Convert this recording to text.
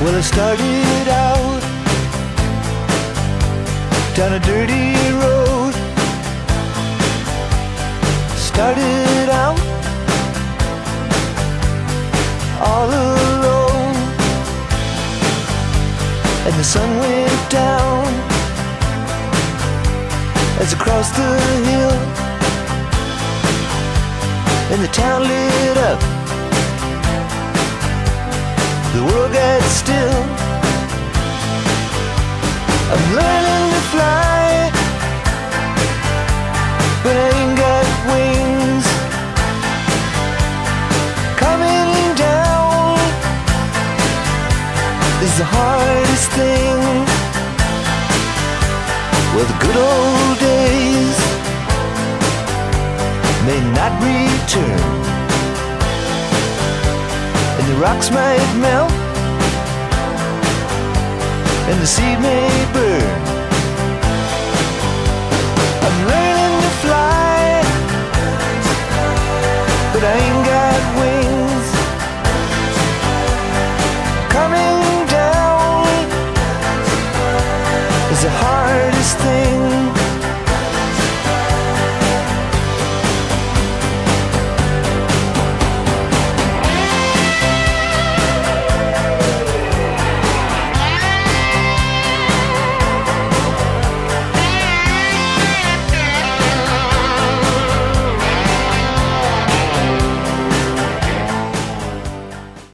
Well, I started out down a dirty road. Started out all alone, and the sun went down as I crossed the hill, and the town lit up. The world got still. I'm learning to fly, but I ain't got wings. Coming down is the hardest thing. Well, the good old days may not return, and the rocks might melt, and the seed may burn. I'm learning